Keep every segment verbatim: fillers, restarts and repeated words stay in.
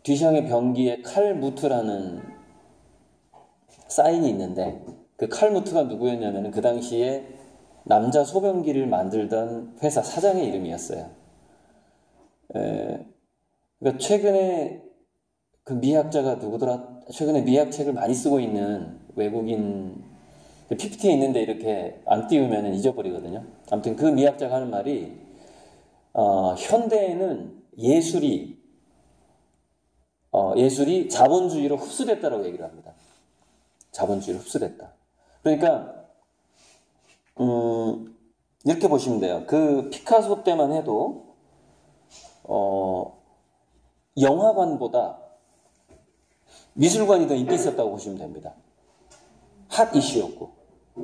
뒤샹의 병기에 칼무트라는 사인이 있는데 그 칼무트가 누구였냐면 그 당시에 남자 소변기를 만들던 회사 사장의 이름이었어요. 에, 그러니까 최근에 그 미학자가 누구더라? 최근에 미학책을 많이 쓰고 있는 외국인 피피티에 있는데 이렇게 안 띄우면 잊어버리거든요. 아무튼 그 미학자가 하는 말이 어, 현대에는 예술이 어, 예술이 자본주의로 흡수됐다라고 얘기를 합니다. 자본주의로 흡수됐다. 그러니까 음, 이렇게 보시면 돼요. 그 피카소 때만 해도 어, 영화관보다 미술관이 더 인기 있었다고 보시면 됩니다. 핫 이슈였고.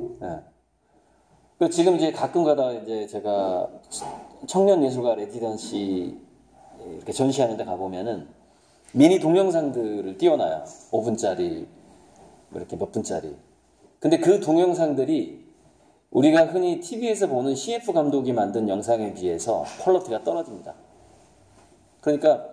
네. 지금 이제 가끔 가다 이제 제가 청년 예술가 레지던시 이렇게 전시하는 데 가보면은 미니 동영상들을 띄워놔요. 오 분짜리, 뭐 이렇게 몇 분짜리. 근데 그 동영상들이 우리가 흔히 티비에서 보는 씨에프 감독이 만든 영상에 비해서 퀄리티가 떨어집니다. 그러니까,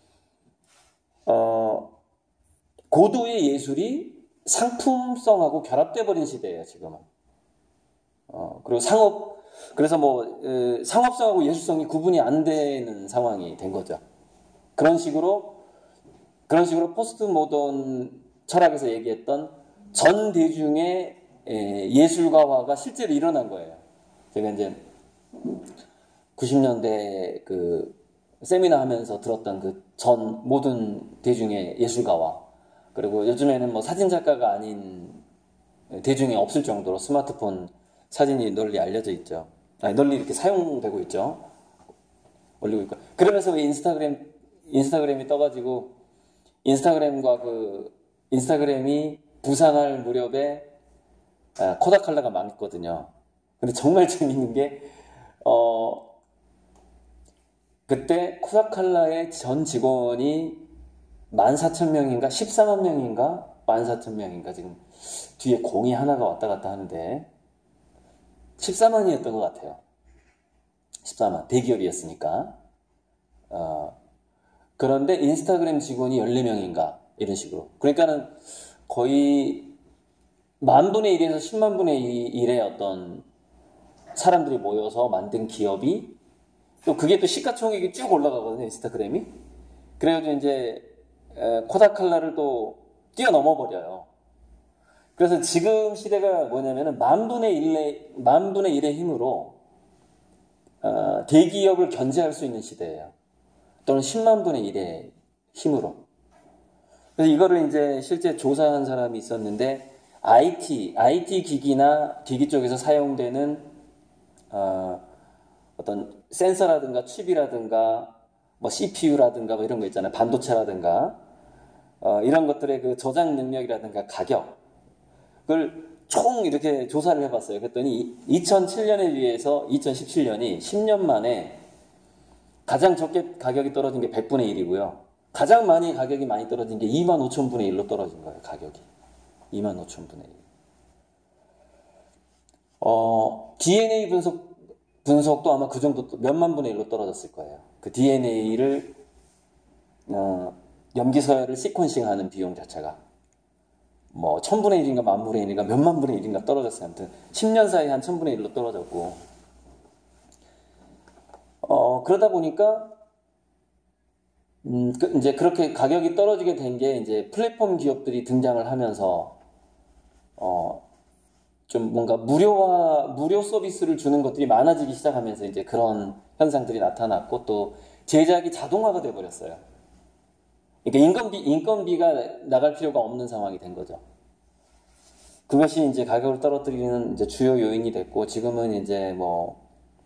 어, 고도의 예술이 상품성하고 결합돼 버린 시대예요, 지금은. 어, 그리고 상업, 그래서 뭐, 에, 상업성하고 예술성이 구분이 안 되는 상황이 된 거죠. 그런 식으로, 그런 식으로 포스트 모던 철학에서 얘기했던 전 대중의 에, 예술가화가 실제로 일어난 거예요. 제가 이제 구십 년대 그 세미나 하면서 들었던 그 전 모든 대중의 예술가화, 그리고 요즘에는 뭐 사진작가가 아닌 대중이 없을 정도로 스마트폰 사진이 널리 알려져 있죠. 아니, 널리 이렇게 사용되고 있죠. 올리고 있고. 그러면서 왜 인스타그램, 인스타그램이 떠가지고, 인스타그램과 그, 인스타그램이 부상할 무렵에 아, 코다칼라가 많거든요. 근데 정말 재밌는 게, 어, 그때 코다칼라의 전 직원이 만 사천 명인가 십사만 명인가 만 사천 명인가 지금 뒤에 공이 하나가 왔다 갔다 하는데 십사만이었던 것 같아요. 십사만 대기업이었으니까. 어, 그런데 인스타그램 직원이 열네 명인가 이런 식으로. 그러니까는 거의 만 분의 일에서 십만 분의 일의 어떤 사람들이 모여서 만든 기업이 또 그게 또 시가총액이 쭉 올라가거든요, 인스타그램이. 그래가지고 이제 코다칼라를 또 뛰어넘어 버려요. 그래서 지금 시대가 뭐냐면은 만 분의 일의 만 분의 일의 힘으로 어, 대기업을 견제할 수 있는 시대예요. 또는 십만 분의 일의 힘으로. 그래서 이거를 이제 실제 조사한 사람이 있었는데 아이티 아이티 기기나 기기 쪽에서 사용되는 어, 어떤 센서라든가 칩이라든가 뭐 씨피유라든가 뭐 이런 거 있잖아요. 반도체라든가 어, 이런 것들의 그 저장 능력이라든가 가격 그걸 총 이렇게 조사를 해봤어요. 그랬더니 이천칠 년에 비해서 이천십칠 년이 십 년 만에 가장 적게 가격이 떨어진 게 백 분의 일이고요. 가장 많이 가격이 많이 떨어진 게 이만 오천 분의 일로 떨어진 거예요. 가격이. 이만 오천 분의 일. 어, 디엔에이 분석, 분석도 아마 그 정도 몇만 분의 일로 떨어졌을 거예요. 그 디엔에이를 어, 염기서열을 시퀀싱하는 비용 자체가 뭐 천분의 일인가 만분의 일인가 몇만 분의 일인가 떨어졌어요. 아무튼 십 년 사이에 한 천분의 일로 떨어졌고 어, 그러다 보니까 음, 그, 이제 그렇게 가격이 떨어지게 된 게 이제 플랫폼 기업들이 등장을 하면서 어, 좀 뭔가 무료화 무료 서비스를 주는 것들이 많아지기 시작하면서 이제 그런 현상들이 나타났고 또 제작이 자동화가 돼 버렸어요. 그러니까 인건비, 인건비가 나갈 필요가 없는 상황이 된 거죠. 그것이 이제 가격을 떨어뜨리는 이제 주요 요인이 됐고, 지금은 이제 뭐,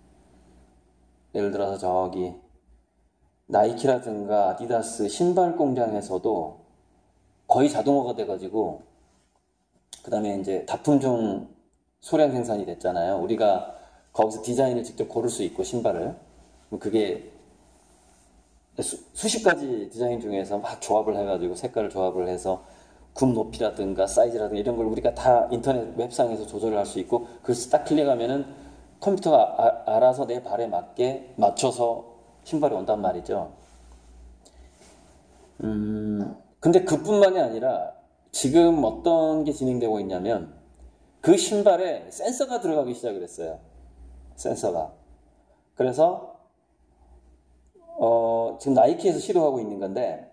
예를 들어서 저기, 나이키라든가 아디다스 신발 공장에서도 거의 자동화가 돼가지고, 그 다음에 이제 다품종 소량 생산이 됐잖아요. 우리가 거기서 디자인을 직접 고를 수 있고, 신발을. 그게 수, 수십 가지 디자인 중에서 막 조합을 해가지고 색깔을 조합을 해서 굽 높이라든가 사이즈라든가 이런 걸 우리가 다 인터넷 웹상에서 조절을 할 수 있고 그걸 딱 클릭하면은 컴퓨터가 아, 알아서 내 발에 맞게 맞춰서 신발이 온단 말이죠. 음, 근데 그뿐만이 아니라 지금 어떤 게 진행되고 있냐면 그 신발에 센서가 들어가기 시작을 했어요. 센서가. 그래서 어, 지금 나이키에서 시도하고 있는 건데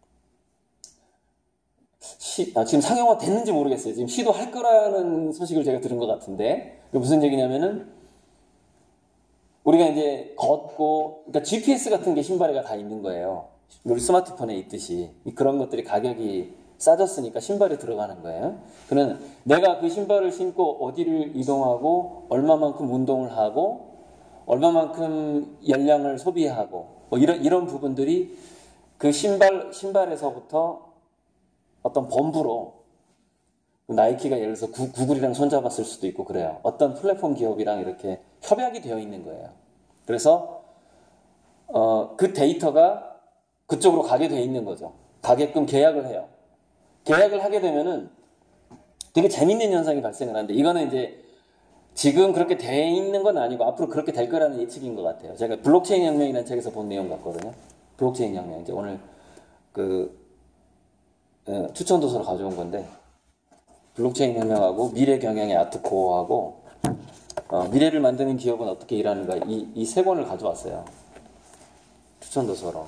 시, 아, 지금 상용화 됐는지 모르겠어요. 지금 시도할 거라는 소식을 제가 들은 것 같은데 그게 무슨 얘기냐면은 우리가 이제 걷고 그러니까 지피에스 같은 게 신발에가 다 있는 거예요. 우리 스마트폰에 있듯이 그런 것들이 가격이 싸졌으니까 신발에 들어가는 거예요. 그러면 내가 그 신발을 신고 어디를 이동하고 얼마만큼 운동을 하고 얼마만큼 열량을 소비하고 뭐 이런 이런 부분들이 그 신발 신발에서부터 어떤 범부로 나이키가 예를 들어서 구, 구글이랑 손잡았을 수도 있고 그래요. 어떤 플랫폼 기업이랑 이렇게 협약이 되어 있는 거예요. 그래서 어, 그 데이터가 그쪽으로 가게 되어 있는 거죠. 가게끔 계약을 해요. 계약을 하게 되면은 되게 재밌는 현상이 발생을 하는데 이거는 이제 지금 그렇게 돼 있는 건 아니고 앞으로 그렇게 될 거라는 예측인 것 같아요. 제가 블록체인 혁명이라는 책에서 본 내용 같거든요. 블록체인 혁명 이제 오늘 그 어, 추천 도서로 가져온 건데 블록체인 혁명하고 미래 경영의 아트코어하고 어, 미래를 만드는 기업은 어떻게 일하는가 이 이 세 권을 가져왔어요. 추천 도서로.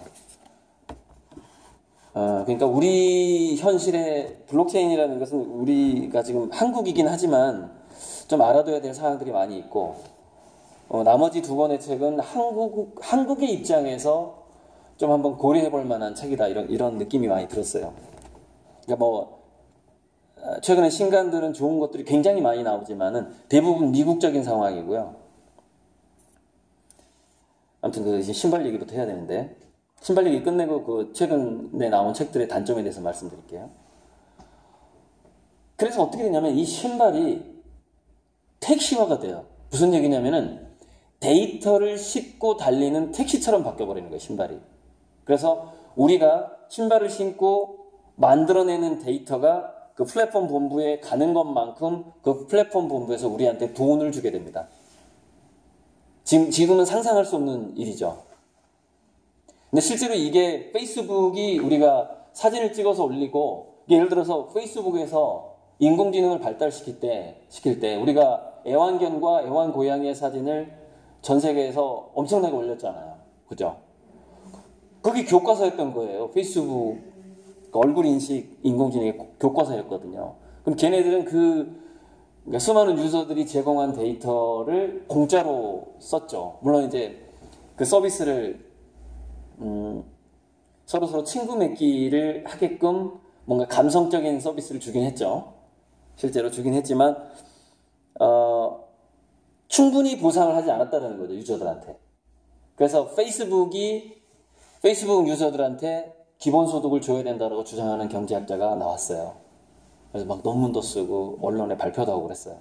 어, 그러니까 우리 현실의 블록체인이라는 것은 우리가 지금 한국이긴 하지만 좀 알아둬야 될 사항들이 많이 있고 어, 나머지 두 권의 책은 한국, 한국의 입장에서 좀 한번 고려해 볼 만한 책이다 이런, 이런 느낌이 많이 들었어요. 그러니까 뭐 최근에 신간들은 좋은 것들이 굉장히 많이 나오지만은 대부분 미국적인 상황이고요. 아무튼 그 신발 얘기부터 해야 되는데 신발 얘기 끝내고 그 최근에 나온 책들의 단점에 대해서 말씀드릴게요. 그래서 어떻게 되냐면 이 신발이 택시화가 돼요. 무슨 얘기냐면은 데이터를 싣고 달리는 택시처럼 바뀌어버리는 거예요, 신발이. 그래서 우리가 신발을 신고 만들어내는 데이터가 그 플랫폼 본부에 가는 것만큼 그 플랫폼 본부에서 우리한테 돈을 주게 됩니다. 지금, 지금은 상상할 수 없는 일이죠. 근데 실제로 이게 페이스북이 우리가 사진을 찍어서 올리고 예를 들어서 페이스북에서 인공지능을 발달시킬 때, 시킬 때 우리가 애완견과 애완고양이의 사진을 전 세계에서 엄청나게 올렸잖아요. 그죠? 그게 교과서였던 거예요. 페이스북 얼굴 인식 인공지능의 교과서였거든요. 그럼 걔네들은 그 그러니까 수많은 유저들이 제공한 데이터를 공짜로 썼죠. 물론 이제 그 서비스를 음, 서로 서로 친구 맺기를 하게끔 뭔가 감성적인 서비스를 주긴 했죠. 실제로 주긴 했지만 어, 충분히 보상을 하지 않았다는 거죠, 유저들한테. 그래서 페이스북이 페이스북 유저들한테 기본소득을 줘야 된다고 주장하는 경제학자가 나왔어요. 그래서 막 논문도 쓰고 언론에 발표도 하고 그랬어요.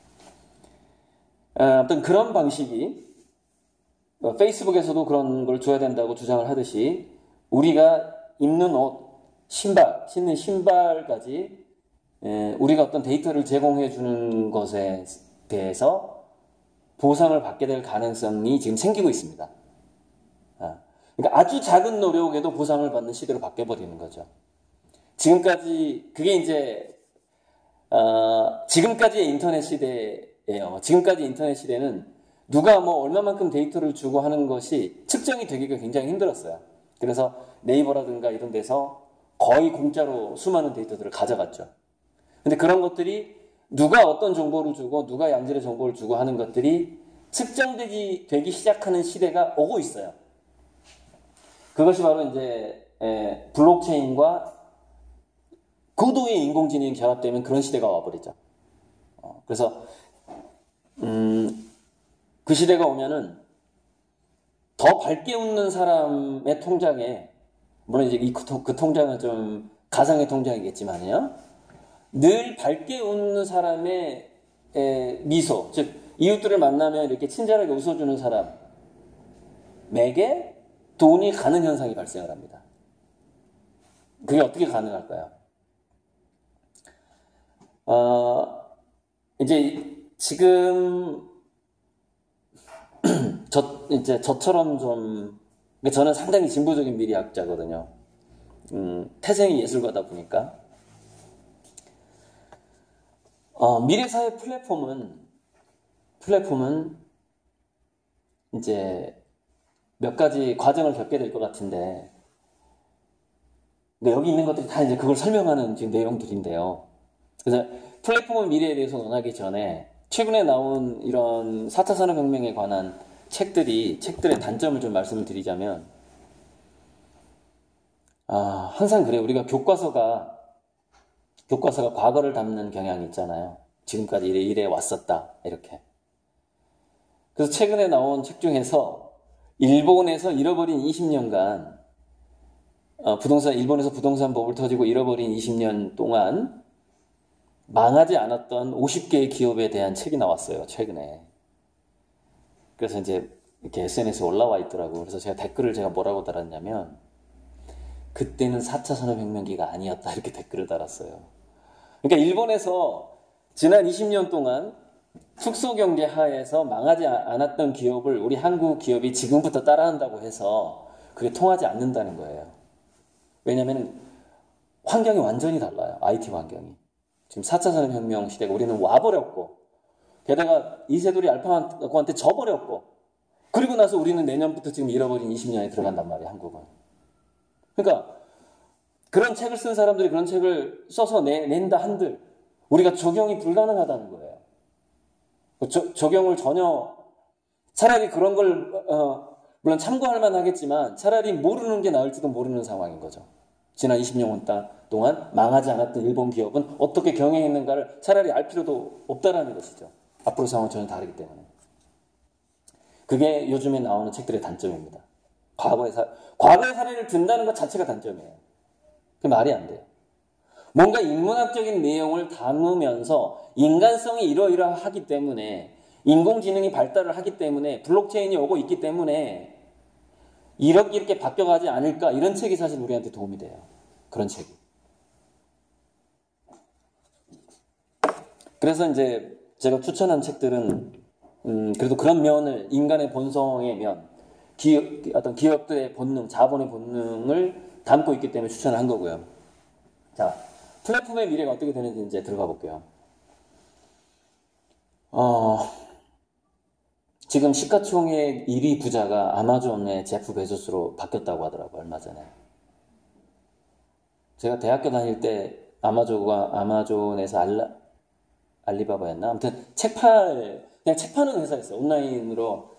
아무튼 그런 방식이 페이스북에서도 그런 걸 줘야 된다고 주장을 하듯이 우리가 입는 옷, 신발, 신는 신발까지 우리가 어떤 데이터를 제공해 주는 것에 대해서 보상을 받게 될 가능성이 지금 생기고 있습니다. 그러니까 아주 작은 노력에도 보상을 받는 시대로 바뀌어버리는 거죠. 지금까지 그게 이제 어, 지금까지의 인터넷 시대예요. 지금까지 인터넷 시대는 누가 뭐 얼마만큼 데이터를 주고 하는 것이 측정이 되기가 굉장히 힘들었어요. 그래서 네이버라든가 이런 데서 거의 공짜로 수많은 데이터들을 가져갔죠. 근데 그런 것들이 누가 어떤 정보를 주고 누가 양질의 정보를 주고 하는 것들이 측정되기 되기 시작하는 시대가 오고 있어요. 그것이 바로 이제 에, 블록체인과 고도의 인공지능이 결합되면 그런 시대가 와버리죠. 어, 그래서 음, 그 시대가 오면은 더 밝게 웃는 사람의 통장에 물론 이제 이, 그, 그 통장은 좀 가상의 통장이겠지만요. 늘 밝게 웃는 사람의 에, 미소, 즉 이웃들을 만나면 이렇게 친절하게 웃어주는 사람에게 돈이 가는 현상이 발생을 합니다. 그게 어떻게 가능할까요? 어, 이제 지금 저 이제 저처럼 좀 저는 상당히 진보적인 미래학자거든요. 음, 태생이 예술가다 보니까. 어, 미래사회 플랫폼은, 플랫폼은 이제 몇 가지 과정을 겪게 될 것 같은데, 근데 여기 있는 것들이 다 이제 그걸 설명하는 지금 내용들인데요. 그래서 플랫폼의 미래에 대해서 논하기 전에 최근에 나온 이런 사 차 산업혁명에 관한 책들이, 책들의 단점을 좀 말씀을 드리자면, 아, 항상 그래요. 우리가 교과서가, 교과서가 과거를 담는 경향이 있잖아요. 지금까지 이래, 이래 왔었다. 이렇게. 그래서 최근에 나온 책 중에서 일본에서 잃어버린 이십 년간, 어, 부동산, 일본에서 부동산 버블 터지고 잃어버린 이십 년 동안 망하지 않았던 오십 개의 기업에 대한 책이 나왔어요. 최근에. 그래서 이제 이렇게 에스엔에스에 올라와 있더라고요. 그래서 제가 댓글을 제가 뭐라고 달았냐면, 그때는 사 차 산업혁명기가 아니었다. 이렇게 댓글을 달았어요. 그러니까 일본에서 지난 이십 년 동안 축소경제 하에서 망하지 않았던 기업을 우리 한국 기업이 지금부터 따라한다고 해서 그게 통하지 않는다는 거예요. 왜냐하면 환경이 완전히 달라요. 아이티 환경이. 지금 사 차 산업혁명 시대가 우리는 와버렸고, 게다가 이세돌이 알파고한테 져버렸고, 그리고 나서 우리는 내년부터 지금 잃어버린 이십 년에 들어간단 말이에요. 한국은. 그러니까 그런 책을 쓴 사람들이 그런 책을 써서 내, 낸다 한들 우리가 적용이 불가능하다는 거예요. 저, 적용을 전혀, 차라리 그런 걸 어, 물론 참고할 만하겠지만 차라리 모르는 게 나을지도 모르는 상황인 거죠. 지난 이십 년 동안 망하지 않았던 일본 기업은 어떻게 경영했는가를 차라리 알 필요도 없다라는 것이죠. 앞으로 상황은 전혀 다르기 때문에. 그게 요즘에 나오는 책들의 단점입니다. 과거의, 사, 과거의 사례를 든다는 것 자체가 단점이에요. 그게 말이 안 돼요. 뭔가 인문학적인 내용을 담으면서 인간성이 이러이러하기 때문에, 인공지능이 발달을 하기 때문에, 블록체인이 오고 있기 때문에 이렇게 이렇게 바뀌어가지 않을까, 이런 책이 사실 우리한테 도움이 돼요. 그런 책이. 그래서 이제 제가 추천한 책들은 음, 그래도 그런 면을, 인간의 본성의 면, 기업, 어떤 기업들의 본능, 자본의 본능을 담고 있기 때문에 추천을 한 거고요. 자, 플랫폼의 미래가 어떻게 되는지 이제 들어가 볼게요. 어, 지금 시가총액 일 위 부자가 아마존의 제프 베조스로 바뀌었다고 하더라고요, 얼마 전에. 제가 대학교 다닐 때 아마존과, 아마존에서 알라, 알리바바였나? 아무튼 책 팔, 그냥 책 파는 회사였어요. 온라인으로.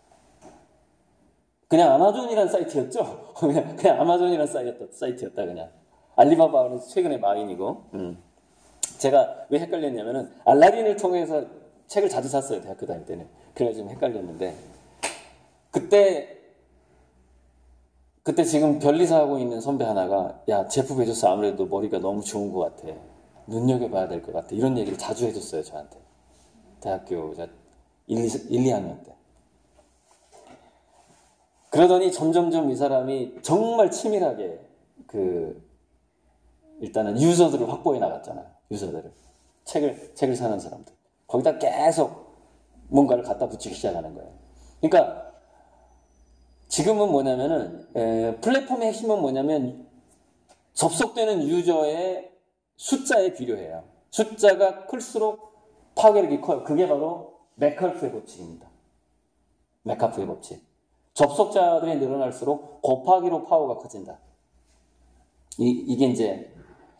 그냥 아마존이라는 사이트였죠? 그냥, 그냥 아마존이라는 사이트였다, 사이트였다, 그냥. 알리바바는 최근에 마인이고. 음. 제가 왜 헷갈렸냐면은, 알라딘을 통해서 책을 자주 샀어요, 대학교 다닐 때는. 그래서 좀 헷갈렸는데. 그때, 그때 지금 변리사하고 있는 선배 하나가, 야, 제프 베조스 아무래도 머리가 너무 좋은 것 같아. 눈여겨봐야 될 것 같아. 이런 얘기를 자주 해줬어요, 저한테. 대학교 일, 이 학년 때. 그러더니 점점점 이 사람이 정말 치밀하게 그 일단은 유저들을 확보해 나갔잖아요. 유저들을. 책을, 책을 사는 사람들. 거기다 계속 뭔가를 갖다 붙이기 시작하는 거예요. 그러니까 지금은 뭐냐면은 에, 플랫폼의 핵심은 뭐냐면 접속되는 유저의 숫자에 비례해요. 숫자가 클수록 파괴력이 커요. 그게 바로 메카프의 법칙입니다. 메카프의 법칙. 접속자들이 늘어날수록 곱하기로 파워가 커진다. 이, 이게 이제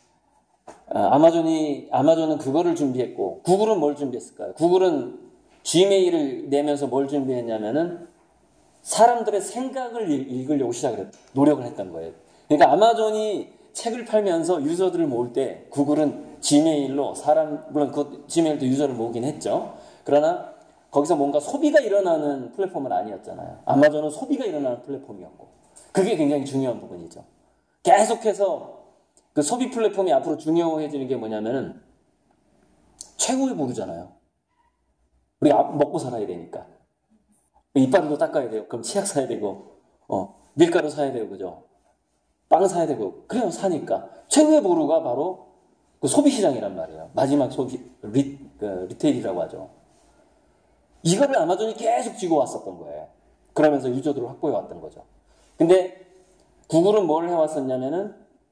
아마존이 아마존은 그거를 준비했고, 구글은 뭘 준비했을까요? 구글은 지메일을 내면서 뭘 준비했냐면은 사람들의 생각을 읽으려고 시작을 했, 노력을 했던 거예요. 그러니까 아마존이 책을 팔면서 유저들을 모을 때 구글은 지메일로 사람, 물론 그 지메일도 유저를 모으긴 했죠. 그러나 거기서 뭔가 소비가 일어나는 플랫폼은 아니었잖아요. 아마존은 소비가 일어나는 플랫폼이었고, 그게 굉장히 중요한 부분이죠. 계속해서 그 소비 플랫폼이 앞으로 중요해지는 게 뭐냐면은 최고의 보루잖아요. 우리가 먹고 살아야 되니까. 이빨도 닦아야 돼요. 그럼 치약 사야 되고, 어, 밀가루 사야 되고, 그죠? 빵 사야 되고, 그래요, 사니까. 최고의 보루가 바로 그 소비시장이란 말이에요. 마지막 소비, 리, 그 리테일이라고 하죠. 이거를 아마존이 계속 쥐고 왔었던 거예요. 그러면서 유저들을 확보해 왔던 거죠. 근데 구글은 뭘 해왔었냐면은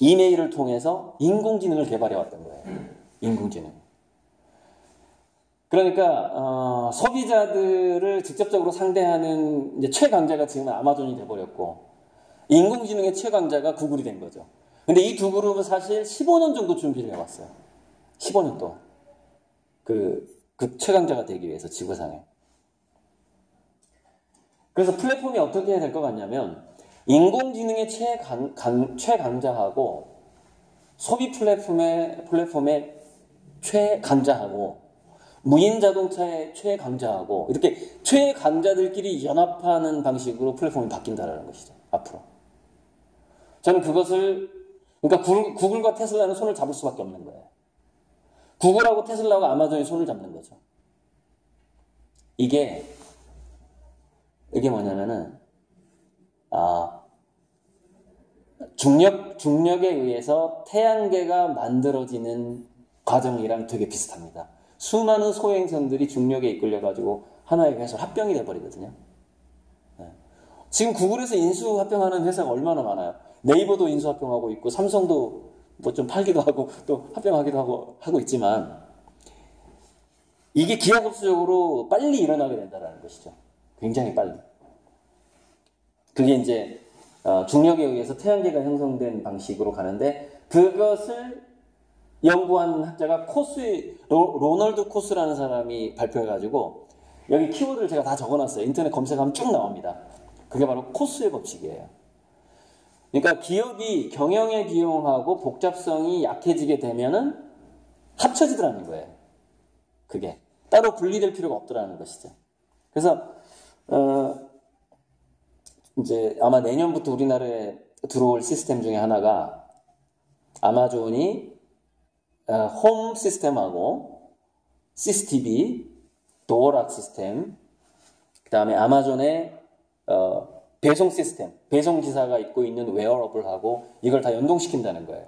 이메일을 통해서 인공지능을 개발해 왔던 거예요. 인공지능. 그러니까 어, 소비자들을 직접적으로 상대하는 이제 최강자가 지금은 아마존이 돼버렸고 인공지능의 최강자가 구글이 된 거죠. 근데 이 두 그룹은 사실 십오 년 정도 준비를 해왔어요. 십오 년 동안. 그, 그 최강자가 되기 위해서 지구상에. 그래서 플랫폼이 어떻게 될 것 같냐면 인공지능의 최강, 강, 최강자하고 소비 플랫폼의, 플랫폼의 최강자하고 무인 자동차의 최강자하고 이렇게 최강자들끼리 연합하는 방식으로 플랫폼이 바뀐다는 것이죠. 앞으로. 저는 그것을 그러니까 구글, 구글과 테슬라는 손을 잡을 수밖에 없는 거예요. 구글하고 테슬라와 아마존이 손을 잡는 거죠. 이게 이게 뭐냐면은 아 중력 중력에 의해서 태양계가 만들어지는 과정이랑 되게 비슷합니다. 수많은 소행성들이 중력에 이끌려가지고 하나의 회사로 합병이 돼버리거든요. 네. 지금 구글에서 인수합병하는 회사가 얼마나 많아요. 네이버도 인수합병하고 있고 삼성도 뭐 좀 팔기도 하고 또 합병하기도 하고 하고 있지만 이게 기하급수적으로 빨리 일어나게 된다는 것이죠. 굉장히 빨리. 그게 이제 어, 중력에 의해서 태양계가 형성된 방식으로 가는데 그것을 연구한 학자가 코스, 로, 로널드 코스라는 사람이 발표해가지고 여기 키워드를 제가 다 적어놨어요. 인터넷 검색하면 쭉 나옵니다. 그게 바로 코스의 법칙이에요. 그러니까 기업이 경영의 비용하고 복잡성이 약해지게 되면은 합쳐지더라는 거예요. 그게 따로 분리될 필요가 없더라는 것이죠. 그래서 어, 이제 아마 내년부터 우리나라에 들어올 시스템 중에 하나가 아마존이 어, 홈 시스템하고 씨씨티비, 도어락 시스템, 그 다음에 아마존의 어, 배송 시스템, 배송 기사가 입고 있는 웨어러블하고 이걸 다 연동시킨다는 거예요.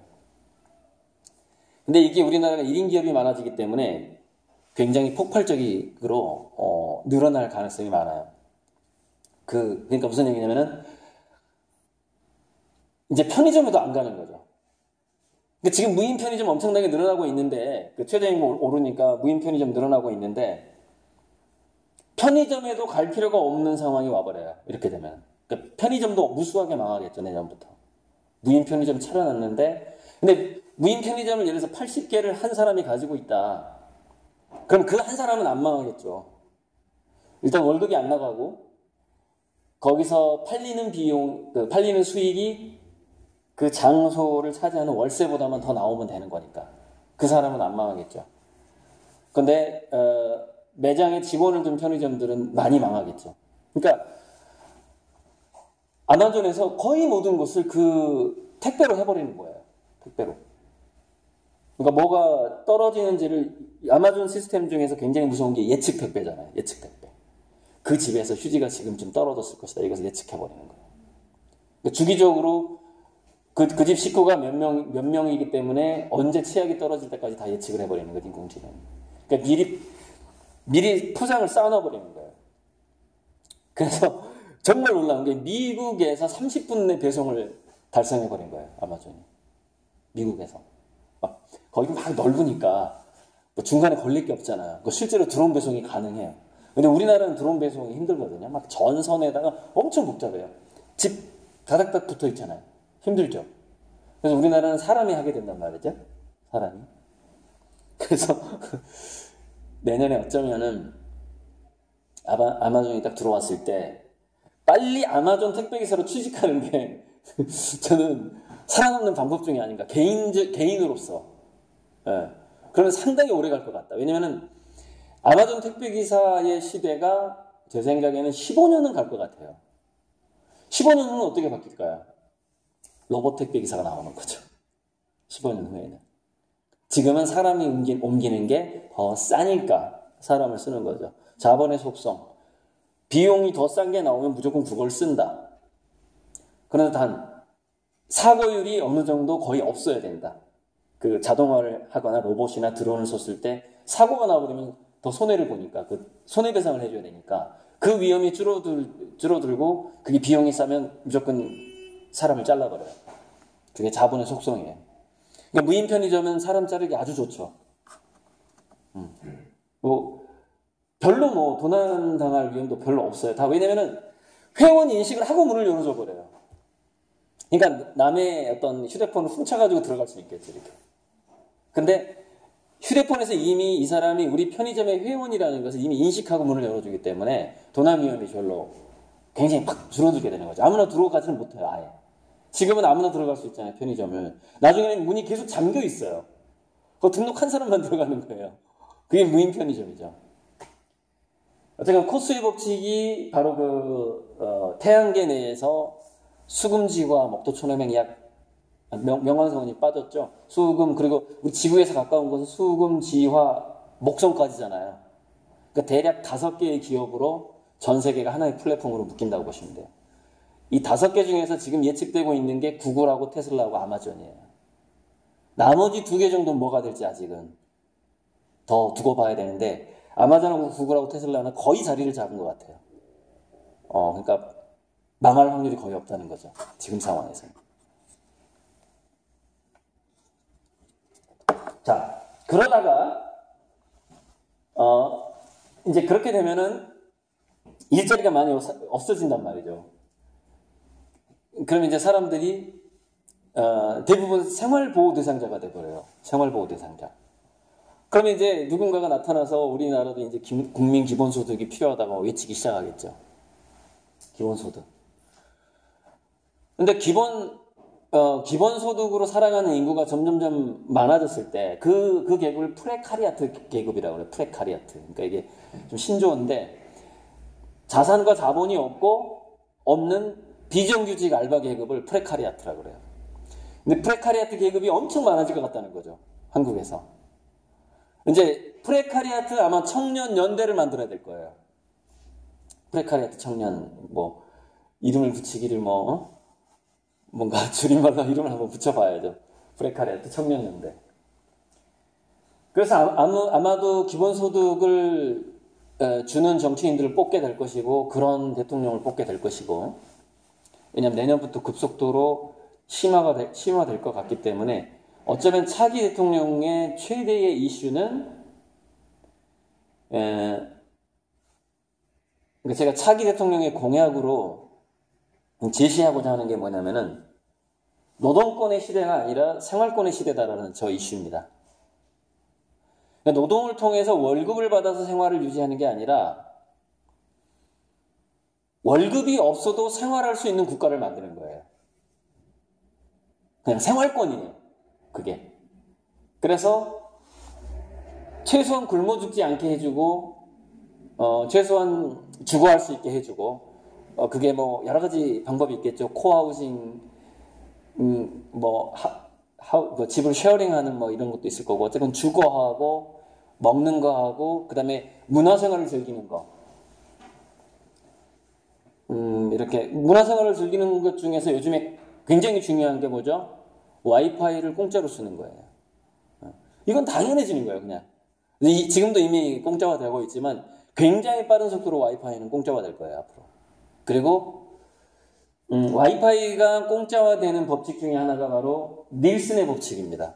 근데 이게 우리나라가 일 인 기업이 많아지기 때문에 굉장히 폭발적으로 어, 늘어날 가능성이 많아요. 그, 그러니까 무슨 얘기냐면은 이제 편의점에도 안 가는 거죠. 근데 지금 무인 편의점 엄청나게 늘어나고 있는데 그 최저임금 오르니까 무인 편의점 늘어나고 있는데 편의점에도 갈 필요가 없는 상황이 와버려요. 이렇게 되면. 그러니까 편의점도 무수하게 망하겠죠. 내년부터. 무인 편의점 차려놨는데 근데 무인 편의점을 예를 들어서 팔십 개를 한 사람이 가지고 있다. 그럼 그 한 사람은 안 망하겠죠. 일단 월급이 안 나가고 거기서 팔리는 비용, 그 팔리는 수익이 그 장소를 차지하는 월세보다만 더 나오면 되는 거니까 그 사람은 안 망하겠죠. 근데 어, 매장에 직원을 둔 편의점들은 많이 망하겠죠. 그러니까 아마존에서 거의 모든 것을 그 택배로 해버리는 거예요. 택배로. 그러니까 뭐가 떨어지는지를 아마존 시스템 중에서 굉장히 무서운 게 예측 택배잖아요. 예측 택배. 그 집에서 휴지가 지금쯤 떨어졌을 것이다. 이것을 예측해버리는 거예요. 그러니까 주기적으로 그, 그 집 식구가 몇 명, 몇 명이기 때문에 언제 치약이 떨어질 때까지 다 예측을 해버리는 거예요. 인공지능. 그러니까 미리, 미리 포장을 쌓아놔버리는 거예요. 그래서 정말 놀라운 게 미국에서 삼십 분 내 배송을 달성해버린 거예요. 아마존이. 미국에서. 막, 거기 막 넓으니까 뭐 중간에 걸릴 게 없잖아요. 실제로 드론 배송이 가능해요. 근데 우리나라는 드론 배송이 힘들거든요. 막 전선에다가 엄청 복잡해요. 집 다닥다닥 붙어 있잖아요. 힘들죠. 그래서 우리나라는 사람이 하게 된단 말이죠. 사람이. 그래서 내년에 어쩌면은 아마, 아마존이 딱 들어왔을 때 빨리 아마존 택배기사로 취직하는 게 저는 살아남는 방법 중에 아닌가. 개인, 개인으로서. 예. 그러면 상당히 오래 갈 것 같다. 왜냐면은 아마존 택배기사의 시대가 제 생각에는 십오 년은 갈 것 같아요. 십오 년 후는 어떻게 바뀔까요? 로봇 택배기사가 나오는 거죠. 십오 년 후에는. 지금은 사람이 옮기, 옮기는 게 더 싸니까 사람을 쓰는 거죠. 자본의 속성. 비용이 더 싼 게 나오면 무조건 그걸 쓴다. 그런데 단 사고율이 어느 정도 거의 없어야 된다. 그 자동화를 하거나 로봇이나 드론을 썼을 때 사고가 나버리면 더 손해를 보니까 그 손해배상을 해줘야 되니까 그 위험이 줄어들, 줄어들고 그게 비용이 싸면 무조건 사람을 잘라버려요. 그게 자본의 속성이에요. 그러니까 무인 편의점은 사람 자르기 아주 좋죠. 음. 뭐 별로 뭐 도난 당할 위험도 별로 없어요. 다 왜냐면은 회원 인식을 하고 문을 열어줘 버려요. 그러니까 남의 어떤 휴대폰을 훔쳐가지고 들어갈 수 있겠죠, 이렇게. 근데 휴대폰에서 이미 이 사람이 우리 편의점의 회원이라는 것을 이미 인식하고 문을 열어주기 때문에 도난 위험이 별로 굉장히 팍 줄어들게 되는 거죠. 아무나 들어가지는 못해요, 아예. 지금은 아무나 들어갈 수 있잖아요, 편의점을. 나중에는 문이 계속 잠겨 있어요. 그거 등록한 사람만 들어가는 거예요. 그게 무인 편의점이죠. 어쨌든 코스의 법칙이 바로 그 어, 태양계 내에서 수금지와 목도천호명 약 명, 명왕성운이 빠졌죠. 수금 그리고 우리 지구에서 가까운 곳은 수금, 지화, 목성까지잖아요. 그러니까 대략 다섯 개의 기업으로 전 세계가 하나의 플랫폼으로 묶인다고 보시면 돼요. 이 다섯 개 중에서 지금 예측되고 있는 게 구글하고 테슬라하고 아마존이에요. 나머지 두 개 정도는 뭐가 될지 아직은 더 두고 봐야 되는데 아마존하고 구글하고 테슬라는 거의 자리를 잡은 것 같아요. 어, 그러니까 망할 확률이 거의 없다는 거죠. 지금 상황에서. 자, 그러다가 어, 이제 그렇게 되면은 일자리가 많이 없어진단 말이죠. 그럼 이제 사람들이 어, 대부분 생활보호 대상자가 돼버려요. 생활보호 대상자. 그러면 이제 누군가가 나타나서 우리나라도 이제 기, 국민 기본소득이 필요하다고 외치기 시작하겠죠. 기본소득. 근데 기본, 어, 기본소득으로 살아가는 인구가 점점점 많아졌을 때, 그, 그 계급을 프레카리아트 계급이라고 그래요. 프레카리아트. 그러니까 이게 좀 신조어인데, 자산과 자본이 없고, 없는 비정규직 알바 계급을 프레카리아트라고 그래요. 근데 프레카리아트 계급이 엄청 많아질 것 같다는 거죠. 한국에서. 이제 프레카리아트 아마 청년 연대를 만들어야 될 거예요. 프레카리아트 청년 뭐 이름을 붙이기를 뭐 어? 뭔가 줄임말로 이름을 한번 붙여봐야죠. 프레카리아트 청년 연대. 그래서 아마, 아마도 기본소득을 주는 정치인들을 뽑게 될 것이고 그런 대통령을 뽑게 될 것이고 왜냐하면 내년부터 급속도로 심화가 되, 심화될 것 같기 때문에 어쩌면 차기 대통령의 최대의 이슈는 에, 그러니까 제가 차기 대통령의 공약으로 제시하고자 하는 게 뭐냐면은 노동권의 시대가 아니라 생활권의 시대다라는 저 이슈입니다. 그러니까 노동을 통해서 월급을 받아서 생활을 유지하는 게 아니라 월급이 없어도 생활할 수 있는 국가를 만드는 거예요. 그냥 생활권이에요. 그게. 그래서 최소한 굶어 죽지 않게 해주고 어, 최소한 주거할 수 있게 해주고 어, 그게 뭐 여러 가지 방법이 있겠죠. 코하우징 음, 뭐, 하, 하, 뭐 집을 쉐어링하는 뭐 이런 것도 있을 거고 어쨌든 주거하고 먹는 거 하고 그 다음에 문화생활을 즐기는 거 음, 이렇게 문화생활을 즐기는 것 중에서 요즘에 굉장히 중요한 게 뭐죠? 와이파이를 공짜로 쓰는 거예요. 이건 당연해지는 거예요, 그냥. 이, 지금도 이미 공짜화 되고 있지만 굉장히 빠른 속도로 와이파이는 공짜화 될 거예요, 앞으로. 그리고 음, 와이파이가 공짜화 되는 법칙 중에 하나가 바로 닐슨의 법칙입니다.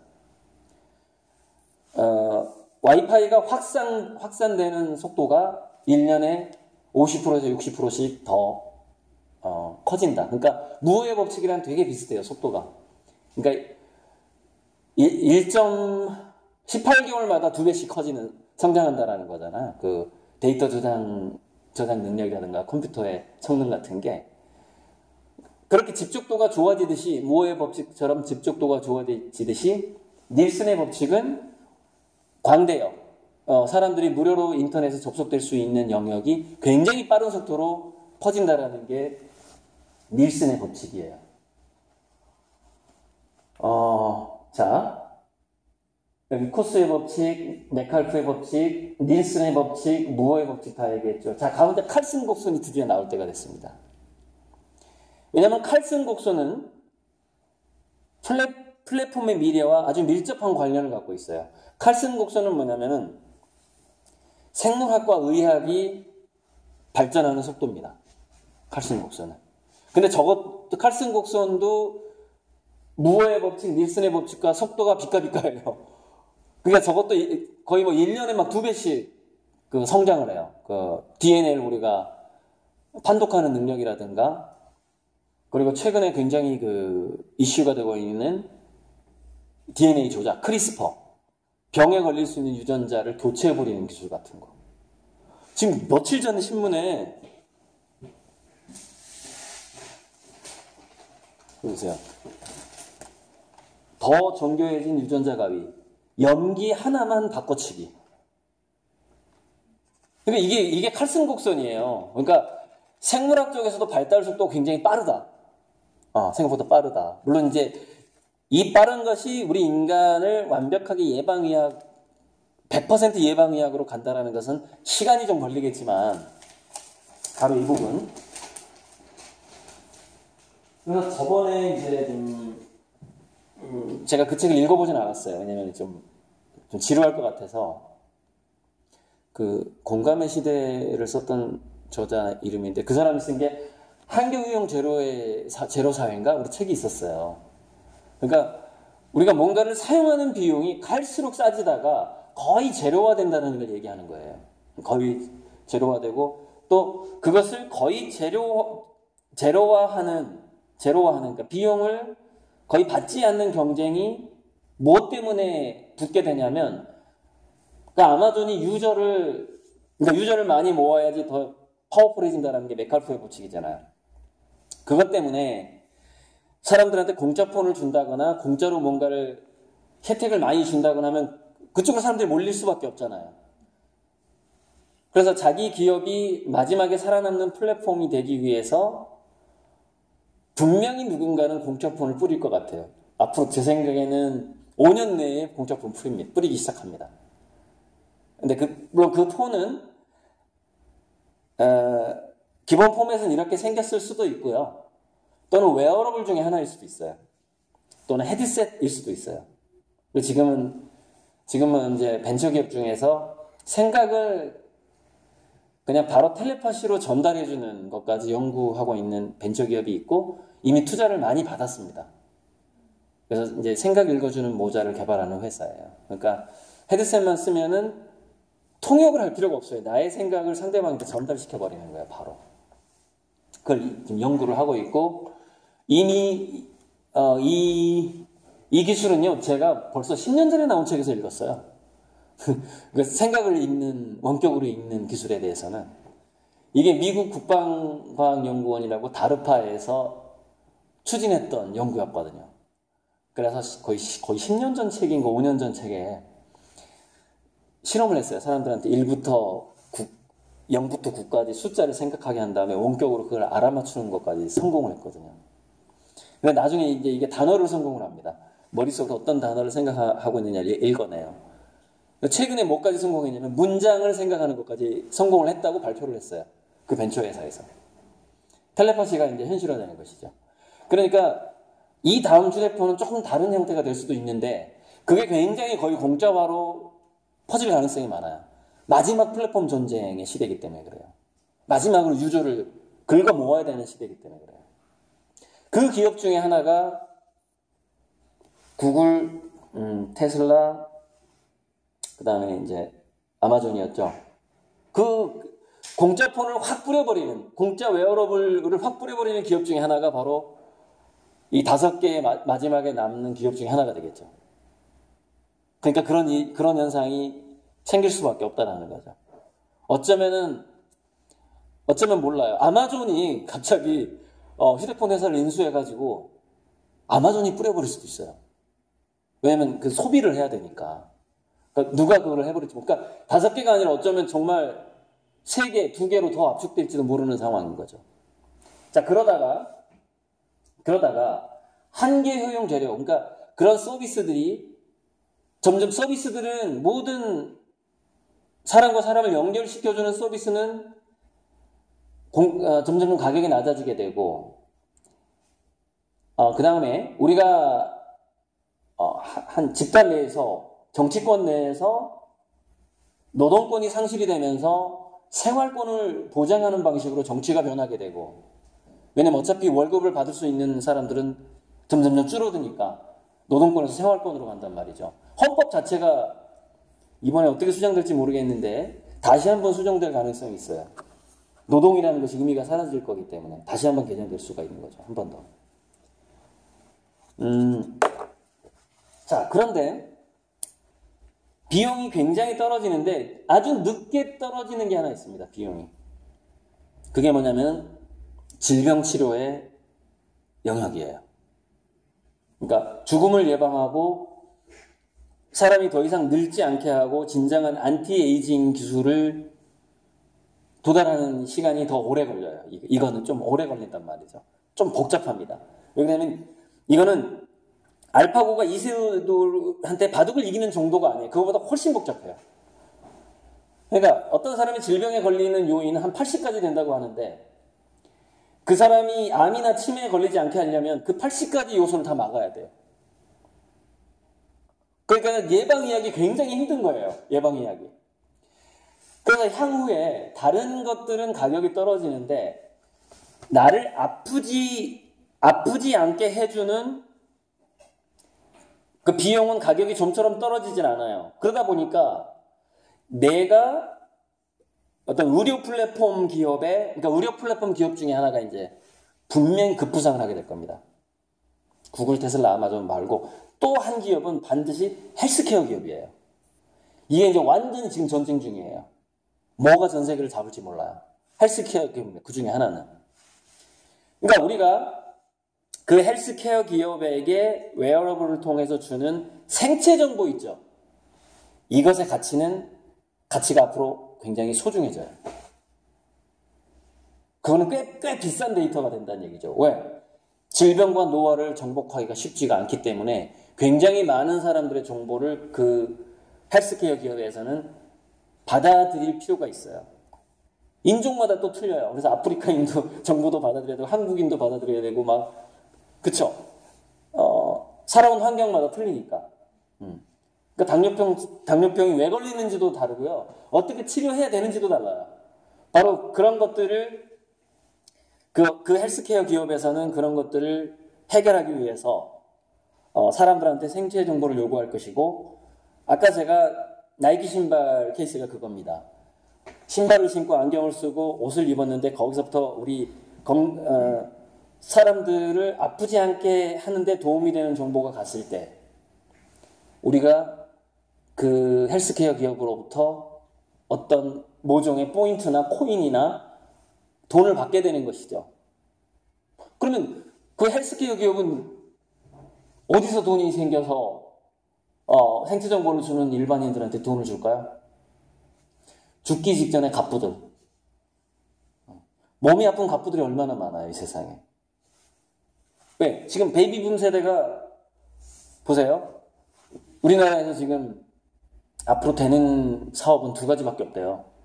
어, 와이파이가 확산, 확산되는 속도가 일 년에 오십 퍼센트에서 육십 퍼센트씩 더 어, 커진다. 그러니까 무어의 법칙이랑 되게 비슷해요, 속도가. 그러니까 일 점 십팔 개월마다 두 배씩 커지는 성장한다라는 거잖아요. 그 데이터 저장 저장 능력이라든가 컴퓨터의 성능 같은 게 그렇게 집적도가 좋아지듯이 무어의 법칙처럼 집적도가 좋아지듯이 닐슨의 법칙은 광대역 어, 사람들이 무료로 인터넷에 접속될 수 있는 영역이 굉장히 빠른 속도로 퍼진다라는 게 닐슨의 법칙이에요. 어, 자, 여기 코스의 법칙, 메칼프의 법칙, 닐슨의 법칙, 무어의 법칙 다 얘기했죠. 자, 가운데 칼슨 곡선이 드디어 나올 때가 됐습니다. 왜냐하면 칼슨 곡선은 플랫, 플랫폼의 미래와 아주 밀접한 관련을 갖고 있어요. 칼슨 곡선은 뭐냐면은 생물학과 의학이 발전하는 속도입니다. 칼슨 곡선은. 근데 저것 칼슨 곡선도 무어의 법칙, 닐슨의 법칙과 속도가 비까비까예요. 그러니까 저것도 거의 뭐 일 년에 막 두 배씩 그 성장을 해요. 그 디엔에이를 우리가 판독하는 능력이라든가, 그리고 최근에 굉장히 그 이슈가 되고 있는 디엔에이 조작, 크리스퍼. 병에 걸릴 수 있는 유전자를 교체해버리는 기술 같은 거. 지금 며칠 전에 신문에, 보세요. 더 정교해진 유전자 가위. 염기 하나만 바꿔치기. 그러니까 이게, 이게 칼슨 곡선이에요. 그러니까 생물학 쪽에서도 발달 속도가 굉장히 빠르다. 어, 생각보다 빠르다. 물론 이제 이 빠른 것이 우리 인간을 완벽하게 예방의학, 백 퍼센트 예방의학으로 간다는 것은 시간이 좀 걸리겠지만, 바로 이 부분. 그래서 저번에 이제 좀, 음, 제가 그 책을 읽어보진 않았어요. 왜냐면 좀, 좀 지루할 것 같아서. 그 공감의 시대를 썼던 저자 이름인데, 그 사람이 쓴 게 환경유형 제로의 사, 제로 사회인가? 우리 책이 있었어요. 그러니까 우리가 뭔가를 사용하는 비용이 갈수록 싸지다가 거의 제로화된다는 걸 얘기하는 거예요. 거의 제로화되고, 또 그것을 거의 제로, 제로화하는, 제로화하는, 그러니까 비용을 거의 받지 않는 경쟁이 무엇 때문에 붙게 되냐면, 그러니까 아마존이 유저를, 그러니까 유저를 많이 모아야지 더 파워풀해진다는 게 메칼프의 법칙이잖아요. 그것 때문에 사람들한테 공짜 폰을 준다거나 공짜로 뭔가를 혜택을 많이 준다거나 하면 그쪽으로 사람들이 몰릴 수밖에 없잖아요. 그래서 자기 기업이 마지막에 살아남는 플랫폼이 되기 위해서 분명히 누군가는 공짜 폰을 뿌릴 것 같아요. 앞으로 제 생각에는 오 년 내에 공짜 폰 뿌립니다. 뿌리기 시작합니다. 근데 그, 물론 그 폰은 어, 기본 포맷은 이렇게 생겼을 수도 있고요. 또는 웨어러블 중에 하나일 수도 있어요. 또는 헤드셋일 수도 있어요. 그리고 지금은, 지금은 이제 벤처기업 중에서 생각을 그냥 바로 텔레파시로 전달해주는 것까지 연구하고 있는 벤처기업이 있고, 이미 투자를 많이 받았습니다. 그래서 이제 생각 읽어주는 모자를 개발하는 회사예요. 그러니까 헤드셋만 쓰면은 통역을 할 필요가 없어요. 나의 생각을 상대방한테 전달시켜버리는 거예요, 바로. 그걸 지금 연구를 하고 있고, 이미, 어, 이, 이 기술은요, 제가 벌써 십 년 전에 나온 책에서 읽었어요. 그 생각을 읽는, 원격으로 읽는 기술에 대해서는. 이게 미국 국방과학연구원이라고 다르파에서 추진했던 연구였거든요. 그래서 거의, 거의 십 년 전 책인가 오 년 전 책에 실험을 했어요. 사람들한테 일부터 구, 영부터 구까지 숫자를 생각하게 한 다음에 원격으로 그걸 알아맞추는 것까지 성공을 했거든요. 근데 나중에 이제 이게 단어를 성공을 합니다. 머릿속에 어떤 단어를 생각하고 있느냐를 읽어내요. 최근에 뭐까지 성공했냐면 문장을 생각하는 것까지 성공을 했다고 발표를 했어요. 그 벤처회사에서. 텔레파시가 이제 현실화되는 것이죠. 그러니까 이 다음 휴대폰은 조금 다른 형태가 될 수도 있는데, 그게 굉장히 거의 공짜화로 퍼질 가능성이 많아요. 마지막 플랫폼 전쟁의 시대이기 때문에 그래요. 마지막으로 유저를 긁어 모아야 되는 시대이기 때문에 그래요. 그 기업 중에 하나가 구글, 음, 테슬라, 그 다음에 이제 아마존이었죠. 그 공짜 폰을 확 뿌려버리는, 공짜 웨어러블을 확 뿌려버리는 기업 중에 하나가 바로 이 다섯 개의 마, 마지막에 남는 기업 중에 하나가 되겠죠. 그러니까 그런, 이, 그런 현상이 생길 수밖에 없다는 거죠. 어쩌면은, 어쩌면 몰라요. 아마존이 갑자기 어, 휴대폰 회사를 인수해가지고 아마존이 뿌려버릴 수도 있어요. 왜냐면 그 소비를 해야 되니까. 그러니까 누가 그걸 해버릴지. 그러니까 다섯 개가 아니라 어쩌면 정말 세 개, 두 개로 더 압축될지도 모르는 상황인 거죠. 자, 그러다가, 그러다가 한계 효용 재료, 그러니까 그런 서비스들이 점점 서비스들은 모든 사람과 사람을 연결시켜주는 서비스는 공, 어, 점점 가격이 낮아지게 되고, 어, 그 다음에 우리가 어, 한 집단 내에서, 정치권 내에서 노동권이 상실이 되면서 생활권을 보장하는 방식으로 정치가 변하게 되고, 왜냐면 어차피 월급을 받을 수 있는 사람들은 점점점 줄어드니까 노동권에서 생활권으로 간단 말이죠. 헌법 자체가 이번에 어떻게 수정될지 모르겠는데 다시 한번 수정될 가능성이 있어요. 노동이라는 것이 의미가 사라질 거기 때문에 다시 한번 개정될 수가 있는 거죠. 한 번 더. 음, 자, 그런데 비용이 굉장히 떨어지는데 아주 늦게 떨어지는 게 하나 있습니다. 비용이. 그게 뭐냐면 질병 치료의 영역이에요. 그러니까 죽음을 예방하고 사람이 더 이상 늙지 않게 하고 진정한 안티에이징 기술을 도달하는 시간이 더 오래 걸려요. 이거는 좀 오래 걸린단 말이죠. 좀 복잡합니다. 왜냐하면 이거는 알파고가 이세돌한테 바둑을 이기는 정도가 아니에요. 그거보다 훨씬 복잡해요. 그러니까 어떤 사람이 질병에 걸리는 요인은 한 팔십까지 된다고 하는데 그 사람이 암이나 치매에 걸리지 않게 하려면 그 팔십 가지 요소를 다 막아야 돼요. 그러니까 예방의학이 굉장히 힘든 거예요. 예방의학이. 그래서 향후에 다른 것들은 가격이 떨어지는데 나를 아프지 아프지 않게 해주는 그 비용은 가격이 좀처럼 떨어지진 않아요. 그러다 보니까 내가 어떤 의료 플랫폼 기업에, 그러니까 의료 플랫폼 기업 중에 하나가 이제 분명히 급부상을 하게 될 겁니다. 구글, 테슬라, 아마존 말고 또 한 기업은 반드시 헬스케어 기업이에요. 이게 이제 완전히 지금 전쟁 중이에요. 뭐가 전 세계를 잡을지 몰라요. 헬스케어 기업입니다. 그 중에 하나는. 그러니까 우리가 그 헬스케어 기업에게 웨어러블을 통해서 주는 생체 정보 있죠. 이것의 가치는 가치가 앞으로 굉장히 소중해져요. 그거는 꽤, 꽤 비싼 데이터가 된다는 얘기죠. 왜? 질병과 노화를 정복하기가 쉽지가 않기 때문에 굉장히 많은 사람들의 정보를 그 헬스케어 기업에서는 받아들일 필요가 있어요. 인종마다 또 틀려요. 그래서 아프리카인도 정보도 받아들여야 되고 한국인도 받아들여야 되고 막 그쵸? 어, 살아온 환경마다 틀리니까. 음. 그러니까 당뇨병, 당뇨병이 왜 걸리는지도 다르고요. 어떻게 치료해야 되는지도 달라요. 바로 그런 것들을 그, 그 헬스케어 기업에서는 그런 것들을 해결하기 위해서 어, 사람들한테 생체 정보를 요구할 것이고 아까 제가 나이키 신발 케이스가 그겁니다. 신발을 신고 안경을 쓰고 옷을 입었는데 거기서부터 우리 건, 어, 사람들을 아프지 않게 하는데 도움이 되는 정보가 갔을 때 우리가 그 헬스케어 기업으로부터 어떤 모종의 포인트나 코인이나 돈을 받게 되는 것이죠. 그러면 그 헬스케어 기업은 어디서 돈이 생겨서 어, 생체 정보를 주는 일반인들한테 돈을 줄까요? 죽기 직전에 갑부들. 몸이 아픈 갑부들이 얼마나 많아요, 이 세상에. 왜? 지금 베이비붐 세대가 보세요. 우리나라에서 지금 앞으로 되는 사업은 두 가지밖에 없대요.